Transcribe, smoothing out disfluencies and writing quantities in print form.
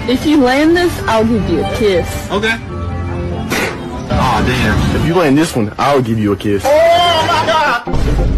If you land this, I'll give you a kiss. Okay. Aw, damn. If you land this one, I'll give you a kiss. Oh my God!